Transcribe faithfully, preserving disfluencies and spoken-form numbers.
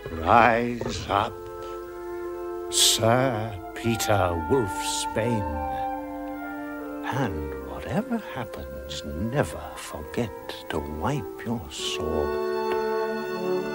Rise up, Sir Peter Wolfsbane, and whatever happens, never forget to wipe your sword.